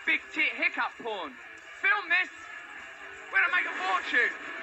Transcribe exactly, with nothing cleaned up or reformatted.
Big tit hiccup porn. Film this. We're gonna make a fortune.